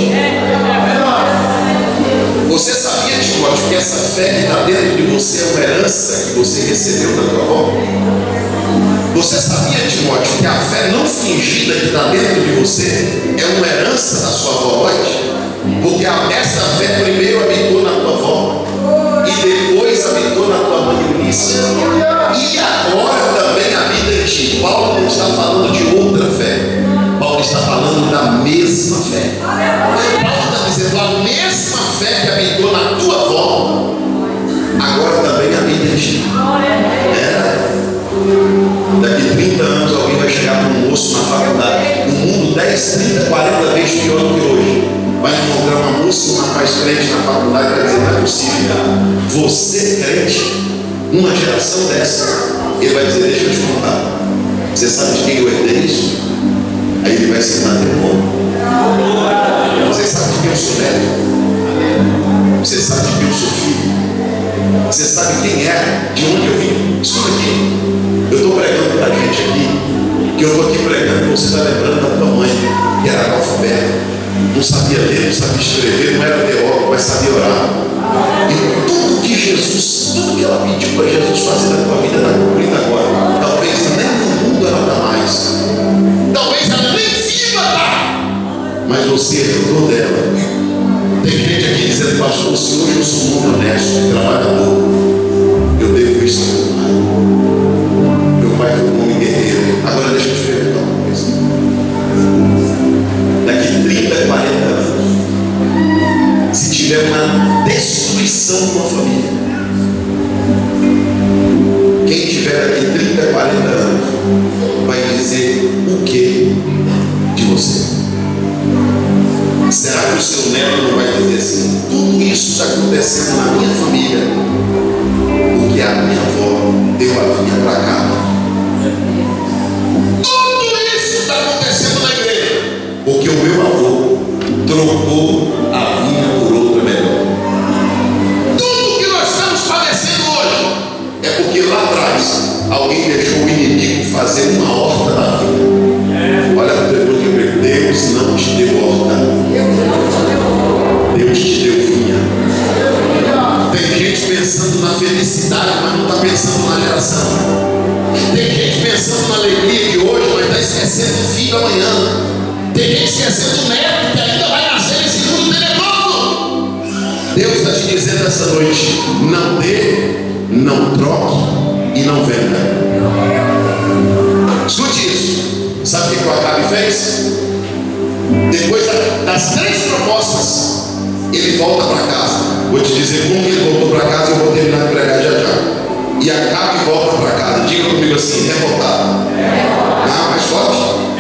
Você sabia, Timóteo, que essa fé que está dentro de você é uma herança que você recebeu da tua avó? Você sabia, Timóteo, que a fé não fingida que está dentro de você é uma herança da sua avó? Porque essa fé primeiro habitou na tua avó e depois habitou na tua mãe Eunice, e agora também habita em ti. Paulo não está falando de outra fé, Paulo está falando da mesma fé. Paulo está dizendo: a mesma fé que habitou na tua avó agora também habita em ti. É. Daqui trinta anos alguém vai chegar para um moço na faculdade, no mundo dez, trinta, quarenta vezes pior do que hoje, vai encontrar uma moça e um rapaz crente na faculdade e vai dizer: não é possível, você crente numa geração dessa? Ele vai dizer: deixa eu te contar, você sabe de quem eu herdei isso? Aí ele vai sentar teu nome. Você sabe de quem eu sou neto? Você sabe de quem eu sou filho? Você sabe quem é, de onde eu vim? Escuta aqui, eu estou pregando para a gente aqui, que eu estou aqui pregando, você está lembrando da tua mãe, que era analfabeta, não sabia ler, não sabia escrever, não era teólogo, mas sabia orar. E tudo que Jesus, tudo que ela pediu para Jesus fazer na tua vida, está cumprindo agora. Talvez nem no mundo ela está mais, talvez ela nem viva está, mas você herdou dela. Tem gente aqui dizendo: pastor, se hoje eu sou muito honesto, trabalhador, eu devo isso ao meu pai. Meu pai foi um homem guerreiro. Agora deixa eu te perguntar uma coisa. Daqui trinta, quarenta anos, se tiver uma destruição numa família, quem tiver daqui trinta, quarenta anos vai dizer o que de você? Será que o seu neto não vai dizer assim: tudo isso está acontecendo na minha família, porque lá atrás alguém deixou o inimigo fazer uma horta da vida. Olha para o teu irmão, Deus não te deu horta, Deus te deu vinha. Tem gente pensando na felicidade, mas não está pensando na geração. Tem gente pensando na alegria de hoje, mas está esquecendo do filho amanhã. Tem gente esquecendo do neto que ainda vai nascer nesse mundo tenebroso. Deus está te dizendo essa noite: não dê, não troque e não venda. Escute isso. Sabe o que o Acabe fez? Depois das três propostas, ele volta para casa. Vou te dizer como que ele voltou para casa e eu vou terminar de pregar já já. E Acabe volta para casa. Diga comigo assim: revoltado. Ah, mais forte.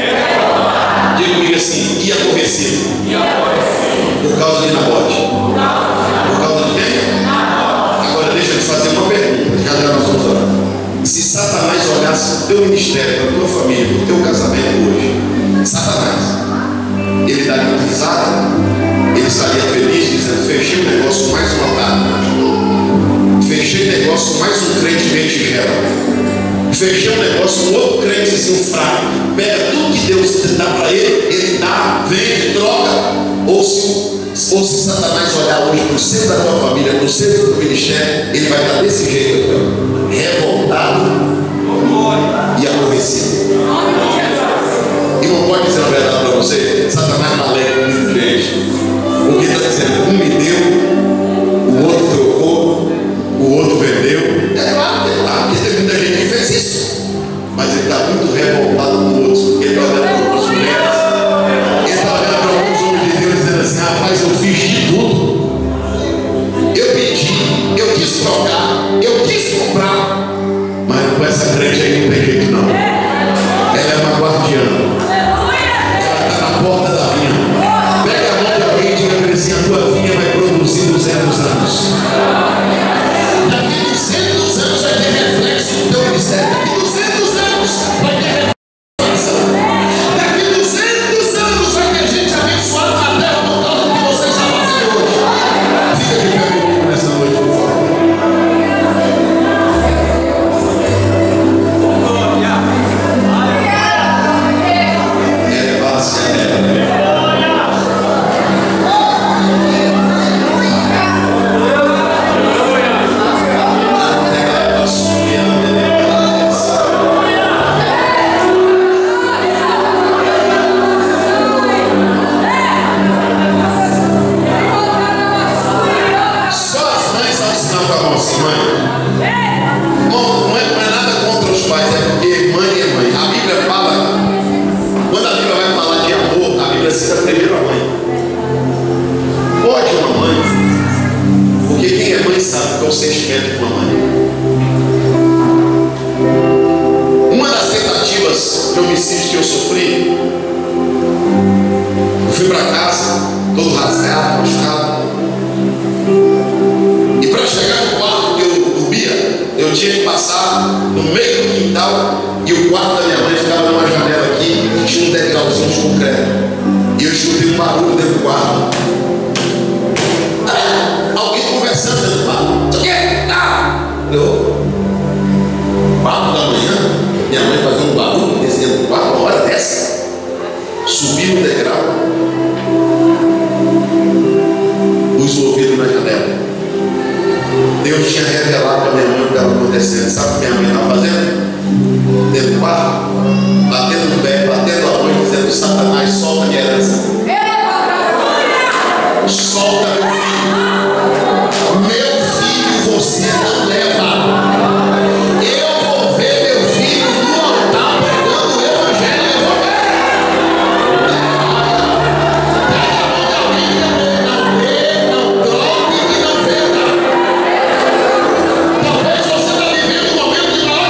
Diga comigo assim: e aborrecido. Por causa de Nabote. Por causa de quem? Agora deixa eu te fazer uma pergunta. Já já nós vamos orar. Se Satanás olhasse para o teu ministério, para a tua família, para o teu casamento hoje, Satanás, ele daria uma risada, ele estaria feliz dizendo: fechei o negócio mais uma tarde, fechei o negócio mais um crente bengigelo, fechei um negócio com outro crentezinho fraco, pega tudo que Deus dá para ele, ele dá, vende, troca. Ou se, ou se Satanás olhar hoje para o centro da tua família, para o centro do ministério, ele vai estar desse jeito aqui, revoltado e aborrecido. E não pode dizer a verdade para você: Satanás não alega muita gente, porque está dizendo: um me deu, o outro trocou, o outro vendeu. É claro que ele está, porque tem muita gente que fez isso, mas ele está muito revoltado com outros, porque ele está olhando para outras mulheres, ele está olhando para alguns homens de Deus dizendo assim: rapaz, eu fiz de tudo, eu pedi, eu quis trocar, eu quis comprar, mas com essa crente aí não tem jeito não. Ela é uma guardiã. Porta da vinha. Pega a mão de alguém e diga para ele assim: a tua vinha vai produzir duzentos anos. Daqui duzentos anos vai ter reflexo no teu ministério. Daqui duzentos anos vai ter reflexo. Daqui duzentos anos vai ter gente abençoada na terra por causa do que você está fazendo hoje. Fica de pé comigo nessa noite, por favor.
Talvez você está vivendo um momento de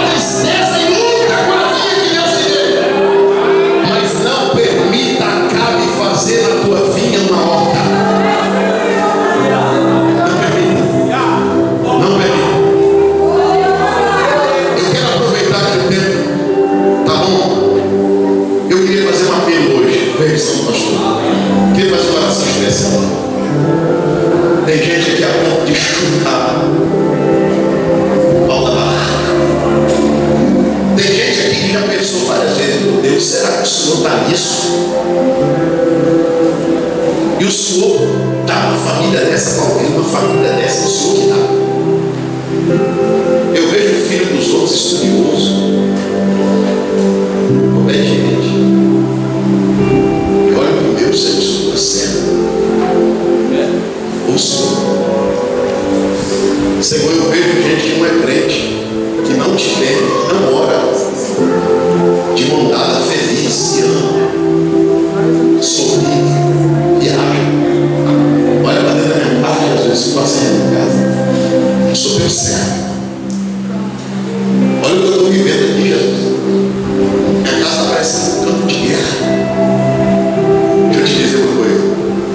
dessa com alguém, uma família dessa, o Senhor que dá. Eu vejo o filho dos outros estudioso. Como é, gente? Eu olho para o meu, Senhor, estuda certo. O Senhor. Senhor, eu vejo gente que não é crente, que não te teme, que não ora, de mão dada, feliz, se ama, sorri, viaja. Olha para dentro da minha casa, Jesus, se passa aí na casa. Eu sou teu servo. Olha o que eu estou vivendo aqui, Jesus. Minha casa parece um campo de guerra. Deixa eu te dizer uma coisa.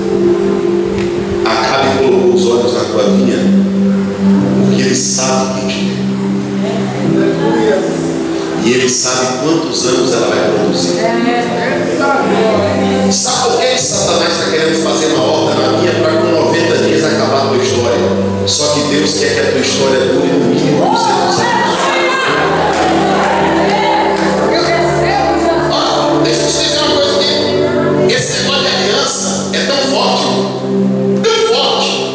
Acabe colocou os olhos na tua vinha, porque ele sabe quem te tem. E ele sabe quantos anos ela vai produzir. Sabe por que Satanás está querendo fazer uma horda na minha para com noventa dias acabar a tua história? Só que Deus quer que a tua história dure no mínimo duzentos anos. Olha, deixa eu te dizer uma coisa aqui. Esse negócio de aliança é tão forte, tão forte.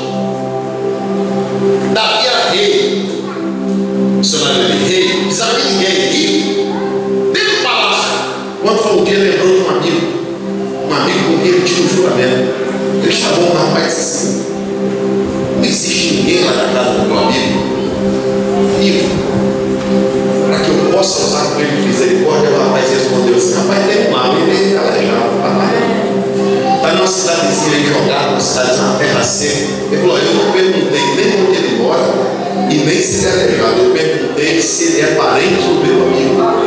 Davi era rei. O seu nome é rei, não precisava de ninguém, rico, dentro do palácio. Quando foi um dia, lembrou de um amigo, um amigo com quem ele tinha um juramento. Ele chamou um rapaz assim: não existe ninguém lá na casa do meu amigo vivo para que eu possa usar com ele de misericórdia. O rapaz respondeu assim: rapaz, tem um lá, ele é aleijado, está numa cidadezinha aí jogada, uma cidade, uma terra seca. Ele falou: eu não perguntei nem onde ele mora e nem se ele é aleijado, eu perguntei se ele é parente do meu amigo.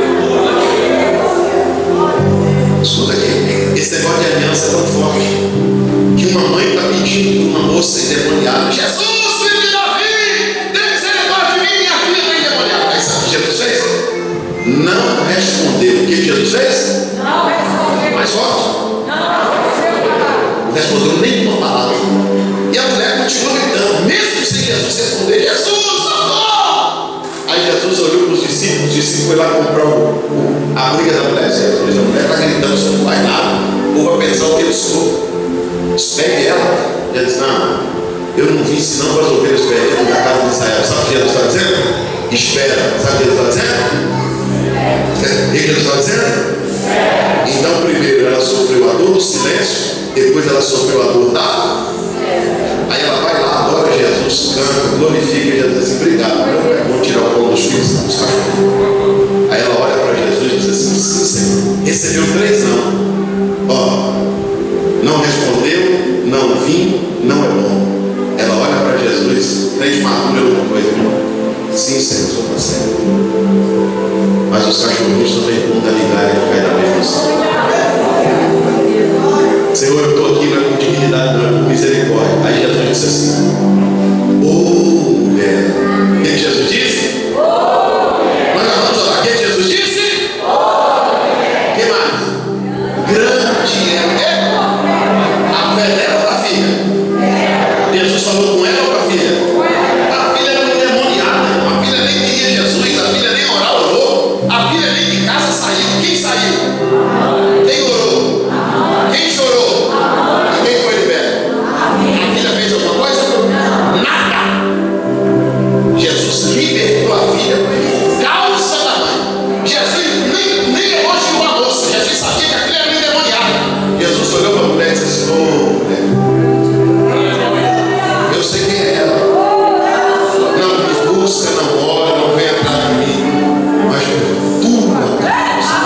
Escuta aqui, esse negócio de aliança é tão forte que uma mãe está pedindo para uma moça endemoniada: Jesus, filho de Davi, tem misericórdia de mim, minha filha está endemoniada. Aí sabe o que Jesus fez? Não respondeu. O que Jesus fez? Não respondeu. Mais forte? Não respondeu nenhuma palavra. E a mulher continuou gritando, mesmo sem Jesus responder: Jesus, socorro! Aí Jesus olhou para os discípulos, os discípulos foi lá comprar o, o, a briga da mulher. Jesus, a mulher está gritando, você não faz nada, ou vai pensar o que eu sou. Pegue ela. E ela disse: não, eu não vim senão para as ovelhas perdidas da casa de Israel. Sabe o que Jesus está dizendo? Espera. Sabe o que Jesus está dizendo? O que Jesus está dizendo? Então, primeiro ela sofreu a dor do silêncio, depois ela sofreu a dor da. Aí ela vai lá, adora Jesus, canta, glorifica Jesus, assim: obrigado, meu pai, vou tirar o pão dos filhos, dos cachorros. Aí ela olha para Jesus e diz assim: sim, Senhor, recebeu três não. Ó, não respondeu, não vim, não é bom. Ela olha para Jesus, três madura alguma coisa. Sim, Senhor, sou para certo. Mas os cachorrinhos também contam a ligar e cai da mesma ação. Senhor, eu estou aqui, não é com dignidade, não é com misericórdia. Aí Jesus disse assim: ô oh, mulher. O que Jesus disse? Oh, nós vamos orar. O que Jesus disse? Oh, o que mais? Grande é o quê? A fé dela ou da filha? Jesus falou com ela ou com a filha? A filha era endemoniada. A filha nem queria Jesus, a filha nem orava, orou. A filha nem de casa saiu. Quem saiu? Quem orou? Quem chorou? E quem foi liberto? A filha fez alguma coisa? Nada. Jesus libertou a filha por causa da mãe. Jesus nem, nem elogiou a moça. Jesus sabia que a filha era endemoniada. Jesus olhou para a mulher e disse assim: ô mulher, eu sei quem é ela. Não me busca, não ora, não vem atrás de mim, mas por tua causa.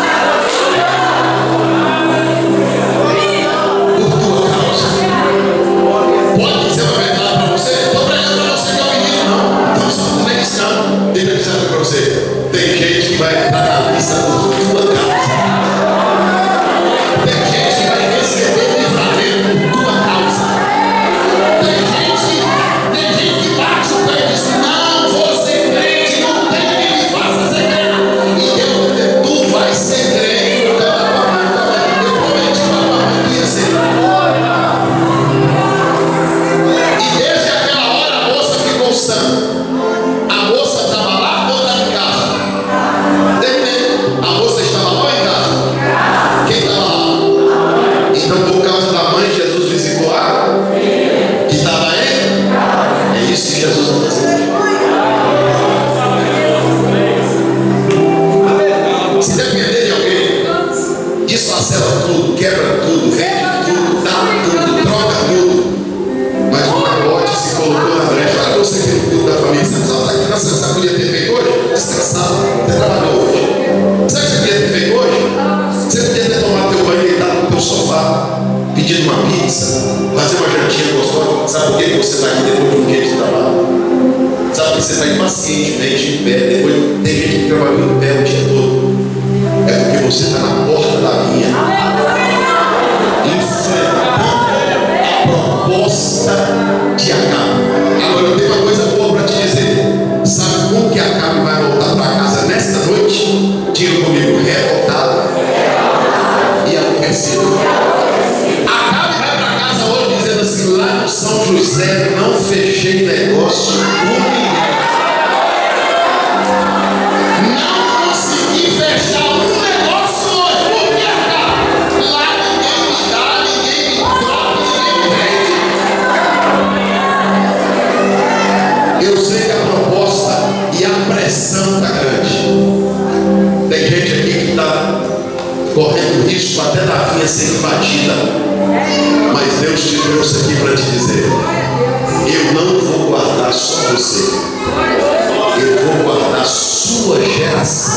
Por tua causa. Pode dizer uma verdade para você? Estou pregando para você que é o menino, não. Então só não é cristão. Deixa eu dizer para você: tem gente que vai entrar na lista por tua causa. Tem gente que vai receber livramento por tua causa. Tem gente, tem gente que bate o pé e diz: não vou ser crente, não tem quem me faça ser crente. E eu, tu vai ser crente, porque a tua mãe também. Eu prometi para a tua mãe que ia ser. E desde aquela hora a moça ficou sã. A moça estava lá, toda em casa. Terminei. A moça gente que trabalhou em pé o dia todo. É porque você está na porta da vinha, enfrentando a proposta de Acabe. Agora eu tenho uma coisa boa para te dizer. Sabe como que Acabe vai voltar para casa nesta noite? Diga comigo, revoltado e aborrecido. Acabe vai para casa hoje dizendo assim: lá no São José não fechei negócio com ninguém. Não consegui fechar um negócio hoje. Por que, Acabe? Lá ninguém me dá, ninguém me troca, ninguém me vende. Eu sei que a proposta e a pressão está grande. Tem gente aqui que está correndo risco até da vinha ser invadida. Mas Deus te trouxe aqui para te dizer: eu não vou guardar só você, eu vou guardar sua geração.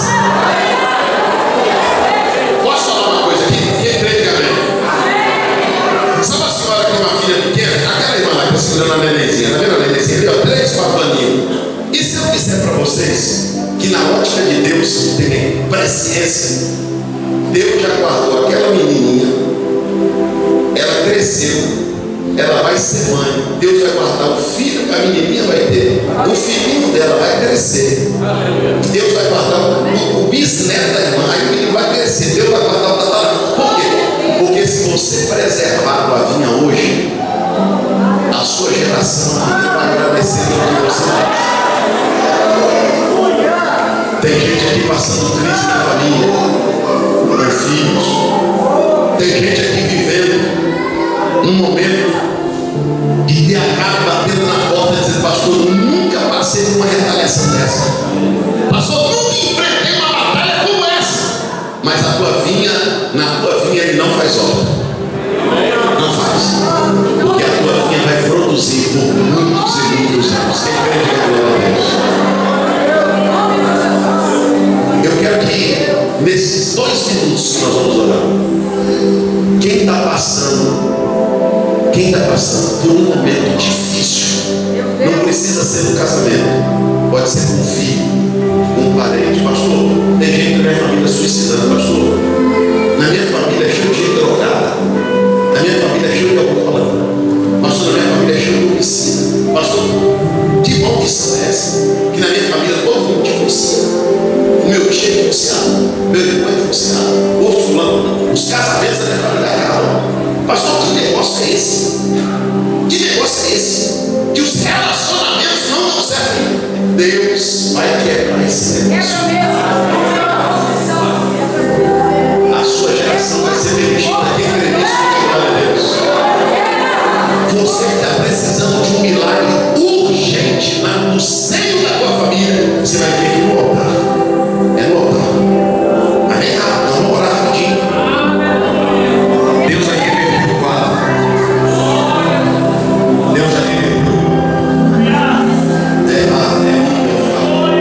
Posso falar uma coisa aqui? Quem crê, diga amém. Sabe a senhora que tem uma filha pequena? Aquela irmã lá que está segurando a nenenzinha, está vendo a nenenzinha ali, ó, três, quatro aninhos. E se eu disser para vocês que na ótica de Deus tem presciência, Deus já guardou aquela menininha, ela cresceu, ela vai ser mãe, Deus vai guardar o filho que a menininha vai ter, o filhinho dela vai crescer, Deus vai guardar o, o bisneto da irmã, aí o menino vai crescer, Deus vai guardar o tataraneto. Por quê? Porque se você preservar a vinha hoje, a sua geração vai agradecer pelo que você faz. Tem gente aqui passando crise na família, com filhos. Tem gente aqui vivendo um momento de ter a cara batendo na porta dizendo: pastor, nunca passei por uma retaliação dessa. Pastor, nunca enfrentei uma batalha como essa. Mas a tua vinha, na tua vinha ele não faz obra. Não faz. Porque a tua vinha vai produzir por muitos e muitos anos. Quem crê que é glória a Deus? Eu quero que nesses dois minutos que nós vamos orar, quem está passando, quem está passando por um momento difícil, não precisa ser no casamento, pode ser com um filho, com um parente. Pastor, tem gente na minha família suicidando, pastor. Na minha família é cheio de gente drogada, na minha família é cheio de alcoólatra, pastor, na minha família é cheio de homicida. Pastor, que maldição é essa? Que na minha família todo mundo divorcia. O meu tio é divorciado, meu irmão é divorciado, outro fulano, os casamentos da minha família acabam. Pastor, que negócio é esse? Que negócio é esse? Que os relacionamentos não dão certo. Deus vai quebrar esse negócio. A sua geração vai ser bendita. Quem crê nisso, glória a Deus. Você que está precisando de um milagre urgente no seio da tua família, você vai ter que ir no altar. É no altar. Mas vem rápido, nós vamos orar rapidinho. Deus vai reverter o quadro. Deus vai reverter. É lá, é lá, eu falo.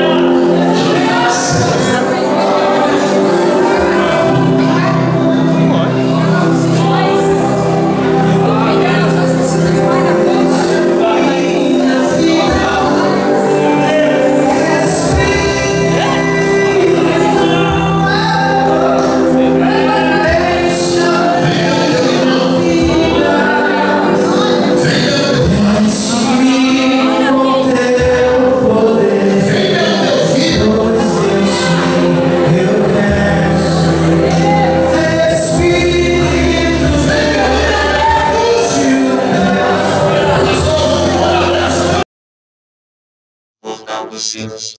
Silas.